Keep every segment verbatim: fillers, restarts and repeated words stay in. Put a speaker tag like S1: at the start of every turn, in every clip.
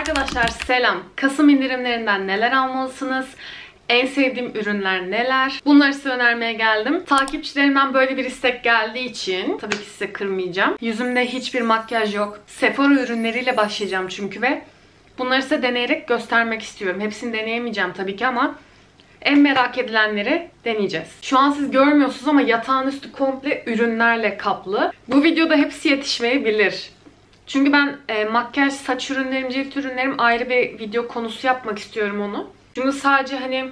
S1: Arkadaşlar selam. Kasım indirimlerinden neler almalısınız? En sevdiğim ürünler neler? Bunları size önermeye geldim. Takipçilerimden böyle bir istek geldiği için tabii ki size kırmayacağım. Yüzümde hiçbir makyaj yok. Sephora ürünleriyle başlayacağım çünkü ve bunları size deneyerek göstermek istiyorum. Hepsini deneyemeyeceğim tabii ki ama en merak edilenleri deneyeceğiz. Şu an siz görmüyorsunuz ama yatağın üstü komple ürünlerle kaplı. Bu videoda hepsi yetişmeyebilir. Çünkü ben e, makyaj, saç ürünlerim, cilt ürünlerim ayrı bir video konusu yapmak istiyorum onu. Çünkü sadece hani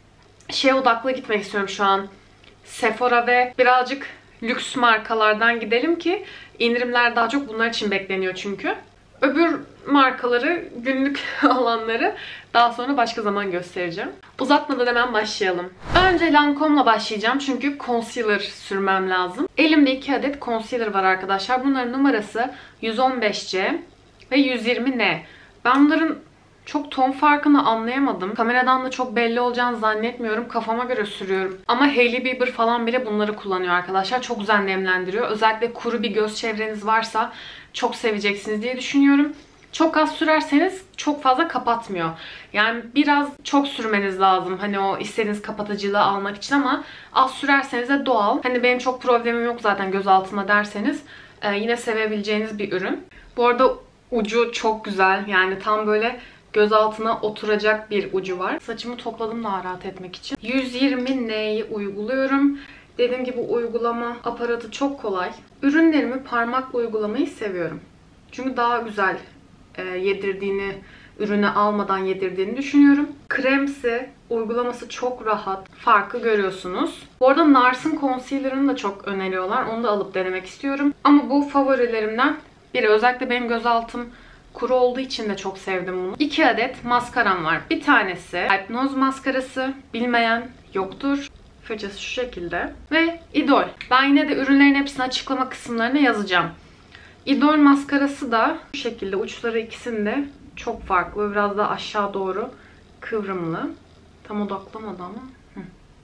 S1: şeye odaklı gitmek istiyorum şu an. Sephora ve birazcık lüks markalardan gidelim ki indirimler daha çok bunlar için bekleniyor çünkü. Öbür markaları, günlük alanları daha sonra başka zaman göstereceğim. Uzatmadan hemen başlayalım. Önce Lancome'la başlayacağım çünkü concealer sürmem lazım. Elimde iki adet concealer var arkadaşlar. Bunların numarası yüz on beş C ve yüz yirmi N. Ben bunların çok ton farkını anlayamadım. Kameradan da çok belli olacağını zannetmiyorum. Kafama göre sürüyorum. Ama Hailey Bieber falan bile bunları kullanıyor arkadaşlar. Çok güzel nemlendiriyor. Özellikle kuru bir göz çevreniz varsa çok seveceksiniz diye düşünüyorum. Çok az sürerseniz çok fazla kapatmıyor. Yani biraz çok sürmeniz lazım. Hani o istediğiniz kapatıcılığı almak için ama az sürerseniz de doğal. Hani benim çok problemim yok zaten göz altına derseniz e, yine sevebileceğiniz bir ürün. Bu arada ucu çok güzel. Yani tam böyle göz altına oturacak bir ucu var. Saçımı topladım daha rahat etmek için. yüz yirmi N'yi uyguluyorum. Dediğim gibi uygulama aparatı çok kolay. Ürünlerimi parmakla uygulamayı seviyorum. Çünkü daha güzel e, yedirdiğini, ürünü almadan yedirdiğini düşünüyorum. Kremsi, uygulaması çok rahat. Farkı görüyorsunuz. Bu arada Nars'ın concealer'ını da çok öneriyorlar. Onu da alıp denemek istiyorum. Ama bu favorilerimden biri. Özellikle benim göz altım kuru olduğu için de çok sevdim bunu. İki adet maskaram var. Bir tanesi Hypnose maskarası. Bilmeyen yoktur. Fırçası şu şekilde. Ve Idol. Ben yine de ürünlerin hepsini açıklama kısımlarına yazacağım. Idol maskarası da bu şekilde. Uçları ikisinde çok farklı. Biraz daha aşağı doğru kıvrımlı. Tam odaklamadı ama. Hı.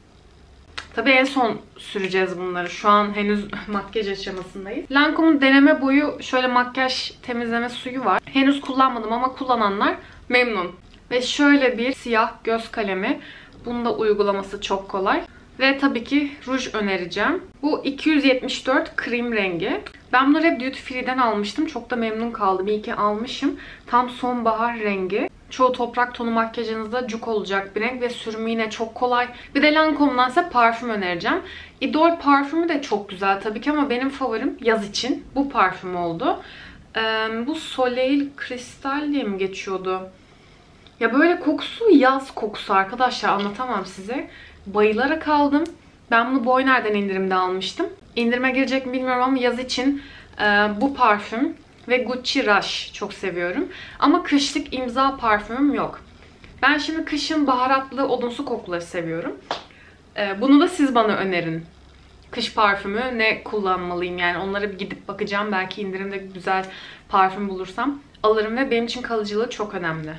S1: Tabii en son süreceğiz bunları. Şu an henüz makyaj aşamasındayız. Lancome'un deneme boyu şöyle makyaj temizleme suyu var. Henüz kullanmadım ama kullananlar memnun. Ve şöyle bir siyah göz kalemi. Bunun da uygulaması çok kolay. Ve tabii ki ruj önereceğim. Bu iki yüz yetmiş dört krem rengi. Ben bunları hep Duty Free'den almıştım. Çok da memnun kaldım. İyi ki almışım. Tam sonbahar rengi. Çoğu toprak tonu makyajınızda cuk olacak bir renk ve sürümü yine çok kolay. Bir de Lancome'dan size parfüm önereceğim. Idol parfümü de çok güzel tabii ki ama benim favorim yaz için bu parfüm oldu. Ee, bu Soleil Crystal diye mi geçiyordu? Ya böyle kokusu yaz kokusu arkadaşlar, anlatamam size. Bayılarak aldım. Ben bunu Boyner'den indirimde almıştım. İndirime girecek mi bilmiyorum ama yaz için e, bu parfüm ve Gucci Rush çok seviyorum. Ama kışlık imza parfümüm yok. Ben şimdi kışın baharatlı odunsu kokuları seviyorum. E, bunu da siz bana önerin. Kış parfümü ne kullanmalıyım yani, onlara bir gidip bakacağım. Belki indirimde güzel parfüm bulursam alırım ve benim için kalıcılığı çok önemli.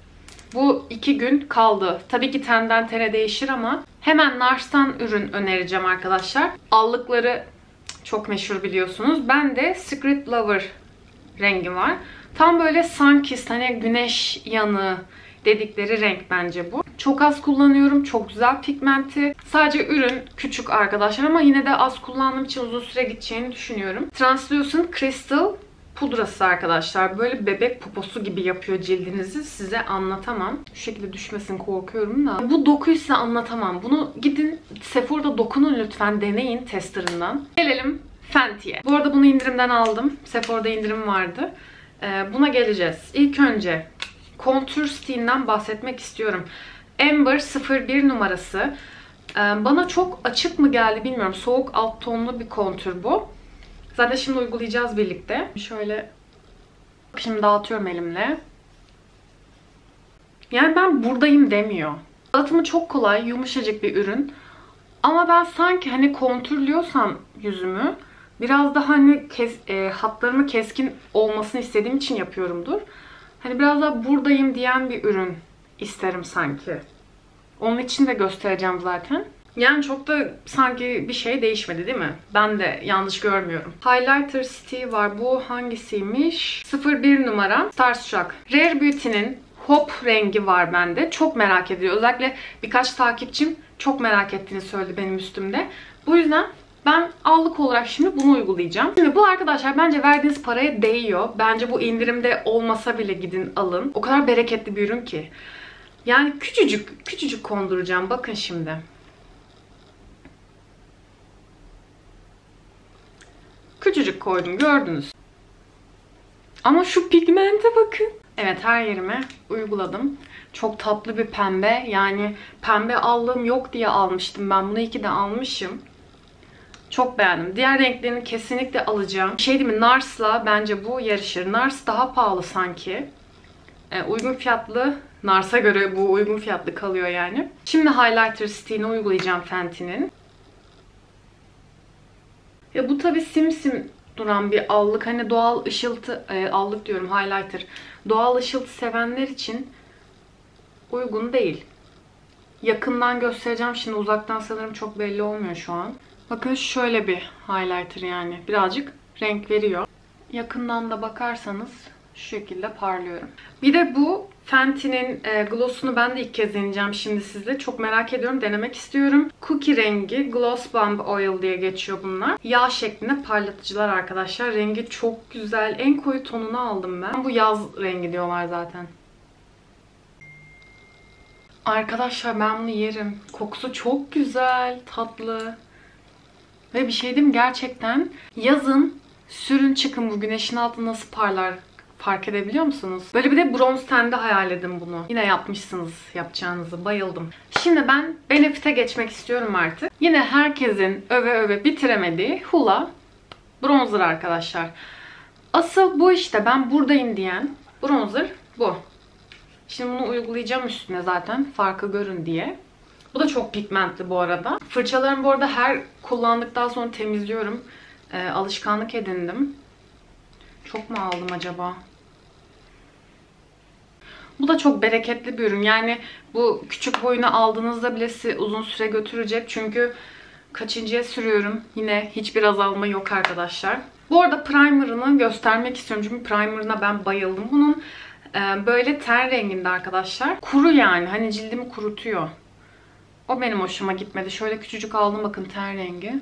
S1: Bu iki gün kaldı. Tabii ki tenden tene değişir ama hemen Nars'tan ürün önereceğim arkadaşlar. Allıkları çok meşhur biliyorsunuz. Ben de Secret Lover rengi var. Tam böyle Sunkissed, hani güneş yanığı dedikleri renk bence bu. Çok az kullanıyorum. Çok güzel pigmenti. Sadece ürün küçük arkadaşlar ama yine de az kullandığım için uzun süre gideceğini düşünüyorum. Translucent Crystal pudrası arkadaşlar. Böyle bebek poposu gibi yapıyor cildinizi. Size anlatamam. Şu şekilde düşmesin korkuyorum da. Bu dokuyu size anlatamam. Bunu gidin Sephora'da dokunun lütfen. Deneyin testerından. Gelelim Fenty'ye. Bu arada bunu indirimden aldım. Sephora'da indirim vardı. Ee, buna geleceğiz. İlk önce Contour Stick'inden bahsetmek istiyorum. Amber sıfır bir numarası. Ee, bana çok açık mı geldi bilmiyorum. Soğuk alt tonlu bir kontür bu. Zaten şimdi uygulayacağız birlikte. Şöyle şimdi dağıtıyorum elimle. Yani ben buradayım demiyor. Dağıtımı çok kolay, yumuşacık bir ürün. Ama ben sanki hani kontürlüyorsam yüzümü biraz daha hani kes, e, hatlarımı keskin olmasını istediğim için yapıyorumdur. Hani biraz daha buradayım diyen bir ürün isterim sanki. Onun için de göstereceğim zaten. Yani çok da sanki bir şey değişmedi değil mi? Ben de yanlış görmüyorum. Highlighter Steve var. Bu hangisiymiş? sıfır bir numara. Starstruck. Rare Beauty'nin Hop rengi var bende. Çok merak ediyor. Özellikle birkaç takipçim çok merak ettiğini söyledi benim üstümde. Bu yüzden ben allık olarak şimdi bunu uygulayacağım. Şimdi bu arkadaşlar bence verdiğiniz paraya değiyor. Bence bu indirimde olmasa bile gidin alın. O kadar bereketli bir ürün ki. Yani küçücük, küçücük konduracağım. Bakın şimdi. Küçücük koydum, gördünüz. Ama şu pigmente bakın. Evet, her yerime uyguladım. Çok tatlı bir pembe. Yani pembe allığım yok diye almıştım ben. Bunu iyi ki de almışım. Çok beğendim. Diğer renklerini kesinlikle alacağım. Şey değil mi? Nars'la bence bu yarışır. Nars daha pahalı sanki. E, uygun fiyatlı. Nars'a göre bu uygun fiyatlı kalıyor yani. Şimdi highlighter stick'ini uygulayacağım Fenty'nin. Ya bu tabii simsim duran bir allık. Hani doğal ışıltı, e, allık diyorum, highlighter. Doğal ışıltı sevenler için uygun değil. Yakından göstereceğim. Şimdi uzaktan sanırım çok belli olmuyor şu an. Bakın şöyle bir highlighter yani. Birazcık renk veriyor. Yakından da bakarsanız şu şekilde parlıyorum. Bir de bu Fenty'nin e, gloss'unu ben de ilk kez deneyeceğim şimdi sizle. Çok merak ediyorum. Denemek istiyorum. Cookie rengi. Gloss Bomb Oil diye geçiyor bunlar. Yağ şeklinde parlatıcılar arkadaşlar. Rengi çok güzel. En koyu tonunu aldım ben. Bu yaz rengi diyorlar zaten. Arkadaşlar ben bunu yerim. Kokusu çok güzel. Tatlı. Ve bir şey diyeyim mi? Gerçekten yazın sürün çıkın, bu güneşin altında nasıl parlar fark edebiliyor musunuz? Böyle bir de bronz tende hayal edin bunu. Yine yapmışsınız yapacağınızı. Bayıldım. Şimdi ben Benefit'e geçmek istiyorum artık. Yine herkesin öve öve bitiremediği Hoola bronzer arkadaşlar. Asıl bu işte, ben buradayım diyen bronzer bu. Şimdi bunu uygulayacağım üstüne zaten farkı görün diye. Bu da çok pigmentli bu arada. Fırçalarımı bu arada her kullandıktan sonra temizliyorum. E, alışkanlık edindim. Çok mu aldım acaba? Bu da çok bereketli bir ürün. Yani bu küçük boyunu aldığınızda bile sizi uzun süre götürecek. Çünkü kaçıncıya sürüyorum. Yine hiçbir azalma yok arkadaşlar. Bu arada primer'ını göstermek istiyorum. Çünkü primer'ına ben bayıldım. Bunun e, böyle ten renginde arkadaşlar. Kuru yani. Hani cildimi kurutuyor. O benim hoşuma gitmedi. Şöyle küçücük aldım bakın, ten rengi.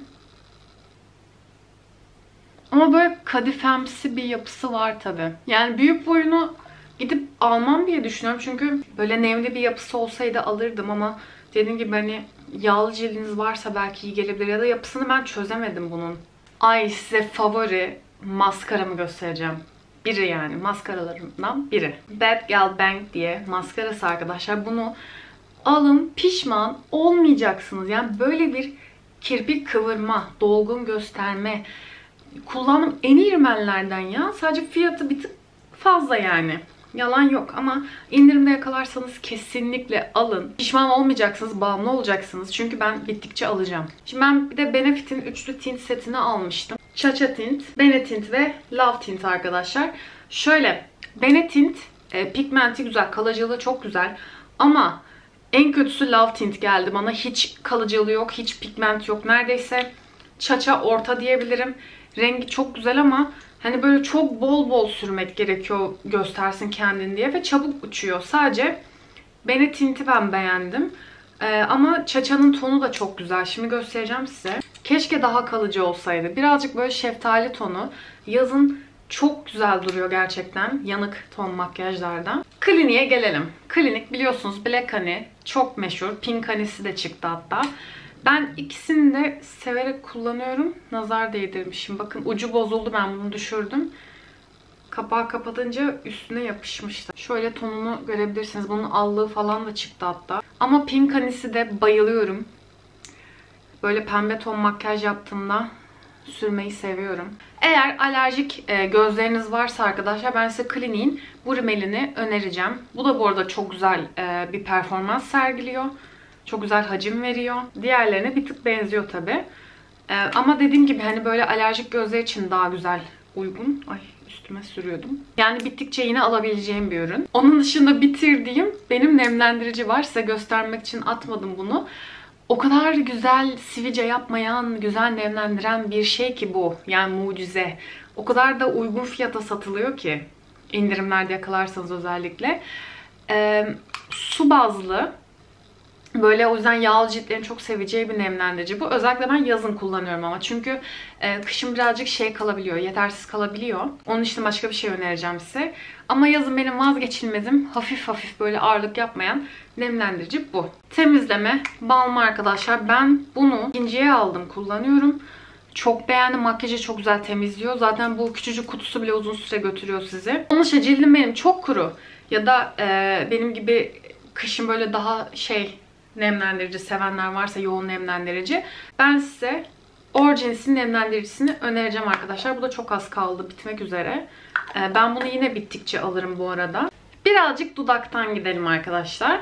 S1: Ama böyle kadifemsi bir yapısı var tabi. Yani büyük boyunu gidip almam diye düşünüyorum. Çünkü böyle nemli bir yapısı olsaydı alırdım ama dediğim gibi hani yağlı cildiniz varsa belki iyi gelebilir. Ya da yapısını ben çözemedim bunun. Ay, size favori maskaramı göstereceğim. Biri yani. Maskaralarımdan biri. Bad Gal Bang diye maskarası arkadaşlar. Bunu alın, pişman olmayacaksınız. Yani böyle bir kirpik kıvırma, dolgun gösterme. Kullandığım en iyi ürünlerden ya. Sadece fiyatı bir tık fazla yani. Yalan yok ama indirimde yakalarsanız kesinlikle alın. Pişman olmayacaksınız, bağımlı olacaksınız. Çünkü ben bittikçe alacağım. Şimdi ben bir de Benefit'in üçlü tint setini almıştım. Chacha Tint, Bene Tint ve Love Tint arkadaşlar. Şöyle, Bene Tint e, pigmenti güzel, kalıcılığı çok güzel. Ama en kötüsü Love Tint geldi bana. Hiç kalıcılığı yok, hiç pigment yok. Neredeyse Chacha orta diyebilirim. Rengi çok güzel ama hani böyle çok bol bol sürmek gerekiyor göstersin kendini diye ve çabuk uçuyor. Sadece Bene Tint'i ben beğendim. Ee, ama Chacha'nın tonu da çok güzel. Şimdi göstereceğim size. Keşke daha kalıcı olsaydı. Birazcık böyle şeftali tonu. Yazın çok güzel duruyor gerçekten. Yanık ton makyajlardan. Clinique'e gelelim. Clinique biliyorsunuz Black Honey çok meşhur. Pink Honey'si de çıktı hatta. Ben ikisini de severek kullanıyorum. Nazar değdirmişim. Bakın ucu bozuldu, ben bunu düşürdüm. Kapağı kapatınca üstüne yapışmıştı. Şöyle tonunu görebilirsiniz. Bunun allığı falan da çıktı hatta. Ama Pink Honey'si de bayılıyorum. Böyle pembe ton makyaj yaptığımda sürmeyi seviyorum. Eğer alerjik e, gözleriniz varsa arkadaşlar ben size Clinique'in bu rimelini önereceğim. Bu da bu arada çok güzel e, bir performans sergiliyor. Çok güzel hacim veriyor. Diğerlerine bir tık benziyor tabi. Ee, ama dediğim gibi hani böyle alerjik gözler için daha güzel, uygun. Ay, üstüme sürüyordum. Yani bittikçe yine alabileceğim bir ürün. Onun dışında bitirdiğim benim nemlendirici var. Size göstermek için atmadım bunu. O kadar güzel sivilce yapmayan, güzel nemlendiren bir şey ki bu. Yani mucize. O kadar da uygun fiyata satılıyor ki. İndirimlerde yakalarsanız özellikle. Ee, su bazlı. Böyle o yüzden yağlı ciltlerin çok seveceği bir nemlendirici bu. Özellikle ben yazın kullanıyorum ama. Çünkü e, kışın birazcık şey kalabiliyor, yetersiz kalabiliyor. Onun için başka bir şey önereceğim size. Ama yazın benim vazgeçilmezim hafif hafif böyle ağırlık yapmayan nemlendirici bu. Temizleme balm arkadaşlar. Ben bunu ikinciye aldım, kullanıyorum. Çok beğendim. Makyajı çok güzel temizliyor. Zaten bu küçücük kutusu bile uzun süre götürüyor sizi. Onun için cildim benim çok kuru. Ya da e, benim gibi kışın böyle daha şey nemlendirici sevenler varsa, yoğun nemlendirici. Ben size Origins'in nemlendiricisini önereceğim arkadaşlar. Bu da çok az kaldı. Bitmek üzere. E, ben bunu yine bittikçe alırım bu arada. Birazcık dudaktan gidelim arkadaşlar.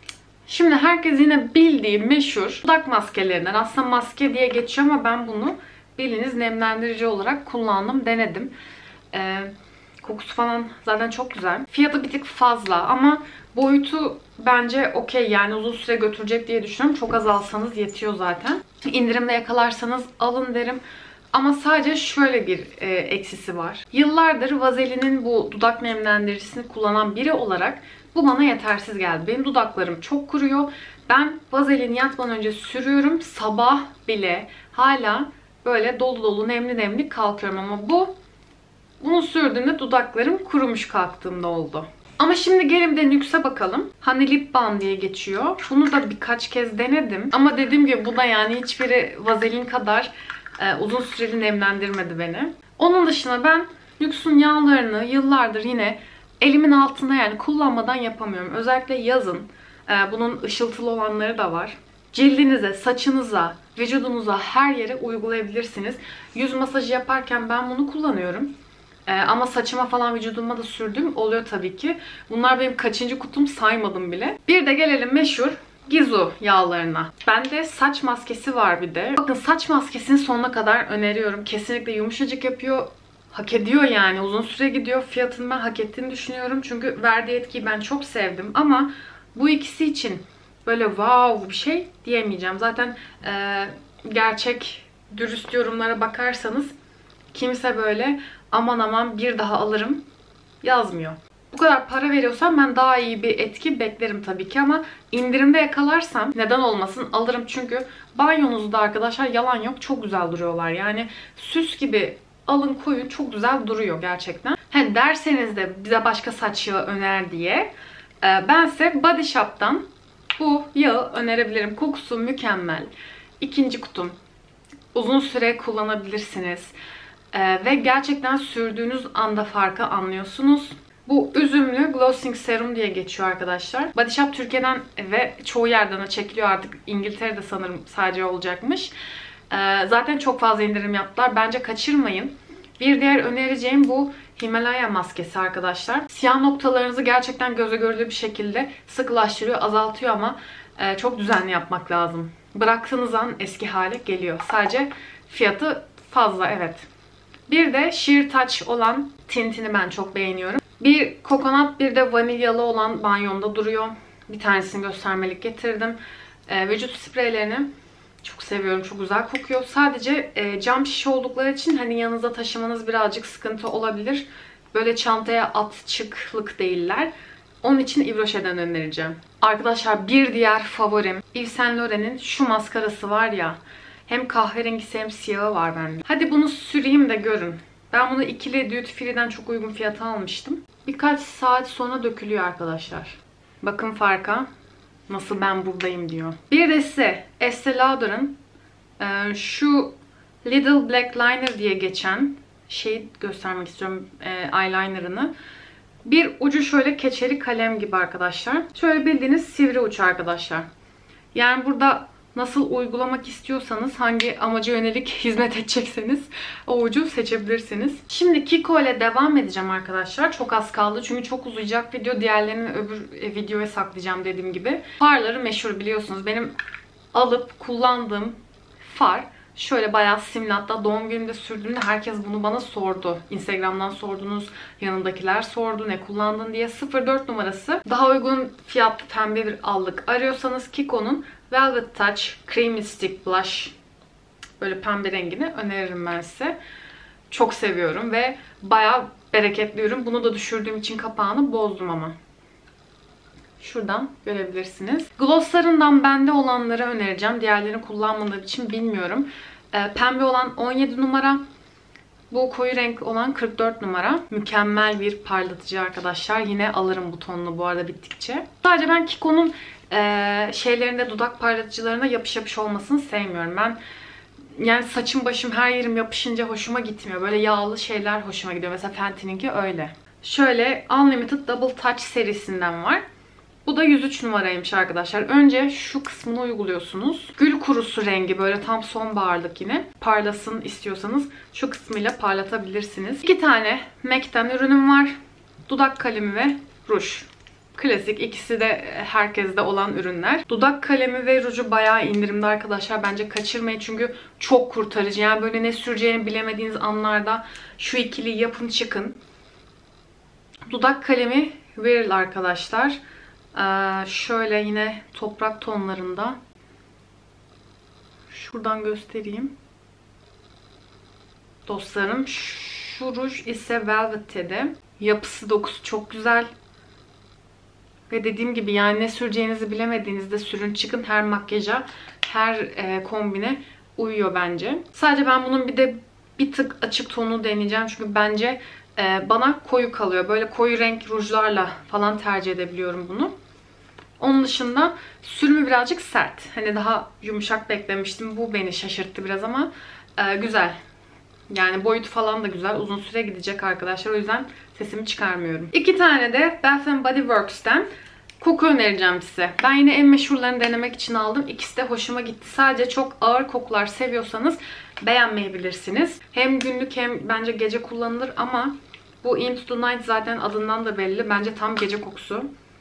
S1: Şimdi herkes yine bildiği meşhur dudak maskelerinden. Aslında maske diye geçiyor ama ben bunu bildiğiniz nemlendirici olarak kullandım, denedim. Ee, kokusu falan zaten çok güzel. Fiyatı bir tık fazla ama boyutu bence okey, yani uzun süre götürecek diye düşünüyorum. Çok az alsanız yetiyor zaten. İndirimde yakalarsanız alın derim. Ama sadece şöyle bir e, eksisi var. Yıllardır Vaselin'in bu dudak nemlendiricisini kullanan biri olarak bu bana yetersiz geldi. Benim dudaklarım çok kuruyor. Ben Vaselin yatmadan önce sürüyorum. Sabah bile hala böyle dolu dolu nemli nemli kalkıyorum ama bu bunu sürdüğümde dudaklarım kurumuş kalktığımda oldu. Ama şimdi gelin de Nuxe'a bakalım. Honey Lip Balm diye geçiyor. Bunu da birkaç kez denedim. Ama dediğim gibi bu da yani hiçbiri Vaselin kadar e, uzun süreli nemlendirmedi beni. Onun dışında ben Nuxe'un yağlarını yıllardır yine elimin altında, yani kullanmadan yapamıyorum. Özellikle yazın. E, bunun ışıltılı olanları da var. Cildinize, saçınıza, vücudunuza her yere uygulayabilirsiniz. Yüz masajı yaparken ben bunu kullanıyorum. Ee, ama saçıma falan vücuduma da sürdüğüm oluyor tabii ki. Bunlar benim kaçıncı kutum saymadım bile. Bir de gelelim meşhur Gisou yağlarına. Bende saç maskesi var bir de. Bakın saç maskesini sonuna kadar öneriyorum. Kesinlikle yumuşacık yapıyor. Hak ediyor yani. Uzun süre gidiyor. Fiyatını ben hak ettiğini düşünüyorum. Çünkü verdiği etkiyi ben çok sevdim. Ama bu ikisi için böyle wow bir şey diyemeyeceğim. Zaten e, gerçek dürüst yorumlara bakarsanız kimse böyle aman aman bir daha alırım yazmıyor. Bu kadar para veriyorsam ben daha iyi bir etki beklerim tabii ki ama indirimde yakalarsam neden olmasın alırım. Çünkü banyonuzda arkadaşlar yalan yok çok güzel duruyorlar. Yani süs gibi alın koyun, çok güzel duruyor gerçekten. He, derseniz de bize başka saç yağı öner diye ben size Body Shop'tan bu yağı önerebilirim. Kokusu mükemmel. İkinci kutum. Uzun süre kullanabilirsiniz. Ee, ve gerçekten sürdüğünüz anda farkı anlıyorsunuz. Bu üzümlü glossing serum diye geçiyor arkadaşlar. Body Shop Türkiye'den ve çoğu yerden de çekiliyor artık. İngiltere'de sanırım sadece olacakmış. Ee, zaten çok fazla indirim yaptılar. Bence kaçırmayın. Bir diğer önereceğim bu Himalaya maskesi arkadaşlar. Siyah noktalarınızı gerçekten göze görülür bir şekilde sıkılaştırıyor, azaltıyor ama e, çok düzenli yapmak lazım. Bıraktığınız an eski hale geliyor. Sadece fiyatı fazla, evet. Bir de Sheer Touch olan tintini ben çok beğeniyorum. Bir kokonat, bir de vanilyalı olan banyomda duruyor. Bir tanesini göstermelik getirdim. E, vücut spreylerini çok seviyorum. Çok güzel kokuyor. Sadece e, cam şişe oldukları için hani yanınızda taşımanız birazcık sıkıntı olabilir. Böyle çantaya at çıklık değiller. Onun için Yves Rocher'den önereceğim. Arkadaşlar bir diğer favorim Yves Saint Laurent'in şu maskarası var ya. Hem kahverengisi hem siyahı var bende. Hadi bunu süreyim de görün. Ben bunu ikili Duty Free'den çok uygun fiyata almıştım. Birkaç saat sonra dökülüyor arkadaşlar. Bakın farka. Nasıl ben buradayım diyor. Bir de size Estee Lauder'ın e, şu Little Black Liner diye geçen şeyi göstermek istiyorum. E, eyeliner'ını. Bir ucu şöyle keçeli kalem gibi arkadaşlar. Şöyle bildiğiniz sivri uç arkadaşlar. Yani burada nasıl uygulamak istiyorsanız, hangi amaca yönelik hizmet edecekseniz o ucu seçebilirsiniz. Şimdi Kiko ile devam edeceğim arkadaşlar. Çok az kaldı çünkü çok uzayacak video. Diğerlerini öbür videoya saklayacağım dediğim gibi. Farları meşhur biliyorsunuz. Benim alıp kullandığım far şöyle bayağı simli, hatta doğum günümde sürdüğümde herkes bunu bana sordu. Instagram'dan sordunuz, yanındakiler sordu ne kullandın diye. sıfır dört numarası. Daha uygun fiyatlı pembe bir allık arıyorsanız Kiko'nun Velvet Touch Creamy Stick Blush. Böyle pembe rengini öneririm ben size. Çok seviyorum ve bayağı bereketli ürün. Bunu da düşürdüğüm için kapağını bozdum ama. Şuradan görebilirsiniz. Glosslarından bende olanları önereceğim. Diğerlerini kullanmadığım için bilmiyorum. Ee, pembe olan on yedi numara. Bu koyu renk olan kırk dört numara. Mükemmel bir parlatıcı arkadaşlar. Yine alırım bu tonunu bu arada bittikçe. Sadece ben Kiko'nun e, şeylerinde, dudak parlatıcılarına yapış yapış olmasını sevmiyorum. Ben yani saçım başım her yerim yapışınca hoşuma gitmiyor. Böyle yağlı şeyler hoşuma gidiyor. Mesela Fenty'ninki öyle. Şöyle Unlimited Double Touch serisinden var. Bu da yüz üç numaraymış arkadaşlar. Önce şu kısmını uyguluyorsunuz. Gül kurusu rengi, böyle tam sonbaharlık yine. Parlasın istiyorsanız şu kısmıyla parlatabilirsiniz. İki tane MAC'ten ürünüm var. Dudak kalemi ve ruj. Klasik, ikisi de herkeste olan ürünler. Dudak kalemi ve ruju bayağı indirimde arkadaşlar. Bence kaçırmayın çünkü çok kurtarıcı. Yani böyle ne süreceğini bilemediğiniz anlarda şu ikili yapın çıkın. Dudak kalemi Whirl arkadaşlar. Ee, şöyle yine toprak tonlarında. Şuradan göstereyim. Dostlarım. Şu ruj ise Velvet Ted'e. Yapısı, dokusu çok güzel. Ve dediğim gibi yani ne süreceğinizi bilemediğinizde sürün çıkın. Her makyaja, her e, kombine uyuyor bence. Sadece ben bunun bir de bir tık açık tonu deneyeceğim. Çünkü bence e, bana koyu kalıyor. Böyle koyu renk rujlarla falan tercih edebiliyorum bunu. Onun dışında sürümü birazcık sert. Hani daha yumuşak beklemiştim. Bu beni şaşırttı biraz ama e, güzel. Yani boyutu falan da güzel. Uzun süre gidecek arkadaşlar. O yüzden sesimi çıkarmıyorum. İki tane de Bath and Body Works'ten koku önereceğim size. Ben yine en meşhurlarını denemek için aldım. İkisi de hoşuma gitti. Sadece çok ağır kokular seviyorsanız beğenmeyebilirsiniz. Hem günlük hem bence gece kullanılır ama bu Into the Night zaten adından da belli. Bence tam gece kokusu.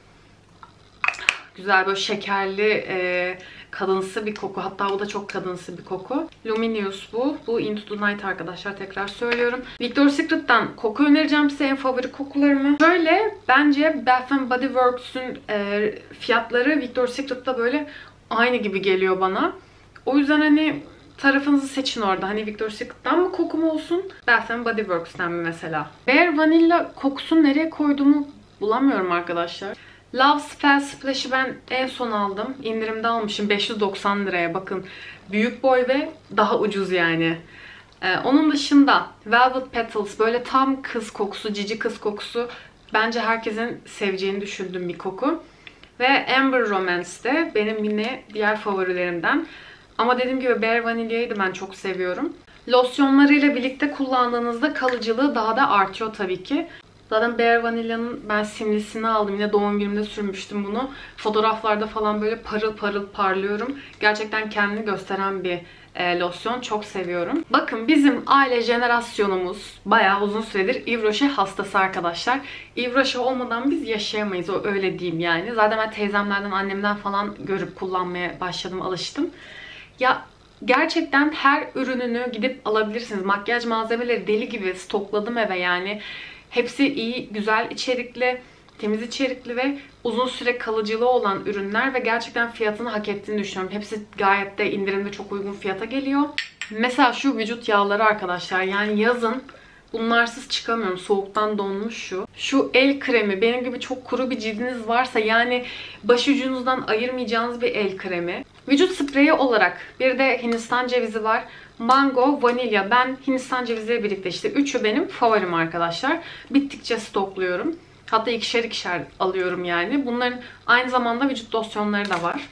S1: Güzel böyle şekerli, e, kadınsı bir koku. Hatta bu da çok kadınsı bir koku. Luminous bu. Bu Into the Night arkadaşlar, tekrar söylüyorum. Victoria's Secret'tan koku önereceğim size, en favori kokularımı. Böyle bence Bath and Body Works'ün e, fiyatları Victoria's Secret'ta böyle aynı gibi geliyor bana. O yüzden hani tarafınızı seçin orada. Hani Victoria's Secret'tan mı kokum olsun, Bath and Body Works'ten mi mesela? Bare Vanilla kokusunu nereye koyduğumu bulamıyorum arkadaşlar. Love Spell Splash'ı ben en son aldım. İndirimde almışım. beş yüz doksan liraya. Bakın. Büyük boy ve daha ucuz yani. Ee, onun dışında Velvet Petals. Böyle tam kız kokusu, cici kız kokusu. Bence herkesin seveceğini düşündüğüm bir koku. Ve Amber Romance de benim yine diğer favorilerimden. Ama dediğim gibi Bare Vanilla'yı da ben çok seviyorum. Losyonlarıyla birlikte kullandığınızda kalıcılığı daha da artıyor tabii ki. Zaten Bare Vanilla'nın ben simlisini aldım. Yine doğum günümde sürmüştüm bunu. Fotoğraflarda falan böyle parıl parıl parlıyorum. Gerçekten kendini gösteren bir e, losyon. Çok seviyorum. Bakın bizim aile jenerasyonumuz bayağı uzun süredir Yves Rocher hastası arkadaşlar. Yves Rocher olmadan biz yaşayamayız. O öyle diyeyim yani. Zaten ben teyzemlerden, annemden falan görüp kullanmaya başladım, alıştım. Ya gerçekten her ürününü gidip alabilirsiniz. Makyaj malzemeleri deli gibi stokladım eve yani. Hepsi iyi, güzel içerikli, temiz içerikli ve uzun süre kalıcılığı olan ürünler ve gerçekten fiyatını hak ettiğini düşünüyorum. Hepsi gayet de indirimde çok uygun fiyata geliyor. Mesela şu vücut yağları arkadaşlar, yani yazın bunlarsız çıkamıyorum. Soğuktan donmuş şu. Şu el kremi, benim gibi çok kuru bir cildiniz varsa yani başucunuzdan ayırmayacağınız bir el kremi. Vücut spreyi olarak bir de Hindistan cevizi var. Mango, vanilya. Ben Hindistan ceviziyle birlikte işte üçü benim favorim arkadaşlar. Bittikçe stokluyorum. Hatta ikişer ikişer alıyorum yani. Bunların aynı zamanda vücut losyonları da var.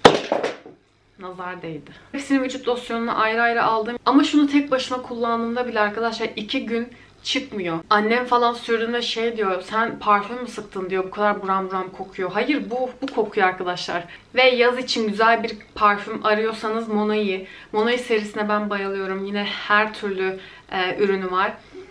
S1: Nazar değdi. Hepsinin vücut losyonunu ayrı ayrı aldım. Ama şunu tek başına kullandığımda bile arkadaşlar iki gün çıkmıyor. Annem falan sürdüğünde şey diyor, sen parfüm mü sıktın diyor, bu kadar buram buram kokuyor. Hayır, bu bu kokuyor arkadaşlar. Ve yaz için güzel bir parfüm arıyorsanız Monoi. Monoi serisine ben bayılıyorum. Yine her türlü e, ürünü var.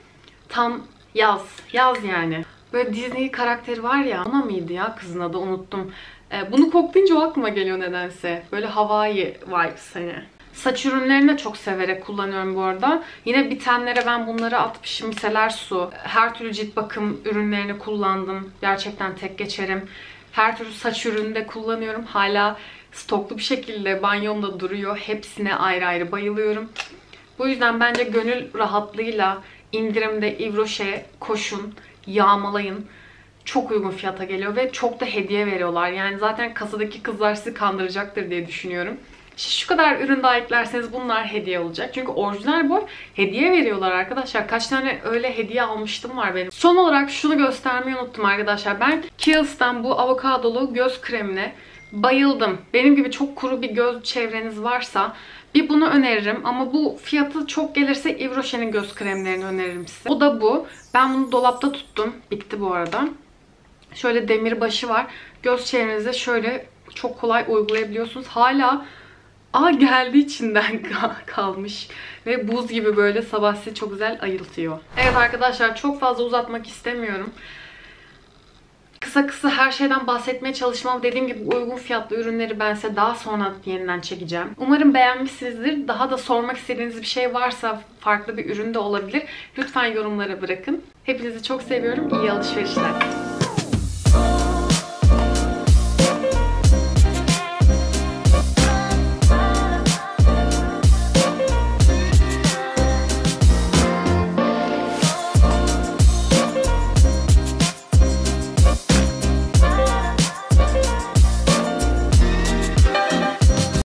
S1: Tam yaz. Yaz yani. Böyle Disney karakteri var ya, ona mıydı ya kızın adı, unuttum. E, bunu koklayınca o aklıma geliyor nedense. Böyle Hawaii vibes hani. Saç ürünlerini de çok severek kullanıyorum bu arada. Yine bitenlere ben bunları atmışım. Miseler su. Her türlü cilt bakım ürünlerini kullandım. Gerçekten tek geçerim. Her türlü saç ürünü de kullanıyorum. Hala stoklu bir şekilde banyomda duruyor. Hepsine ayrı ayrı bayılıyorum. Bu yüzden bence gönül rahatlığıyla indirimde Yves Rocher'e koşun, yağmalayın. Çok uygun fiyata geliyor ve çok da hediye veriyorlar. Yani zaten kasadaki kızlar sizi kandıracaktır diye düşünüyorum. Şu kadar ürün daha eklerseniz bunlar hediye olacak. Çünkü orijinal boy hediye veriyorlar arkadaşlar. Kaç tane öyle hediye almıştım var benim. Son olarak şunu göstermeyi unuttum arkadaşlar. Ben Kiehl's'ten bu avokadolu göz kremine bayıldım. Benim gibi çok kuru bir göz çevreniz varsa bir bunu öneririm. Ama bu fiyatı çok gelirse Yves Rocher'in göz kremlerini öneririm size. O da bu. Ben bunu dolapta tuttum. Bitti bu arada. Şöyle demir başı var. Göz çevrenize şöyle çok kolay uygulayabiliyorsunuz. Hala aa geldi içinden kalmış. Ve buz gibi böyle sabah sizi çok güzel ayıltıyor. Evet arkadaşlar, çok fazla uzatmak istemiyorum. Kısa kısa her şeyden bahsetmeye çalışmam. Dediğim gibi uygun fiyatlı ürünleri ben size daha sonra yeniden çekeceğim. Umarım beğenmişsinizdir. Daha da sormak istediğiniz bir şey varsa, farklı bir ürün de olabilir, lütfen yorumlara bırakın. Hepinizi çok seviyorum. İyi alışverişler.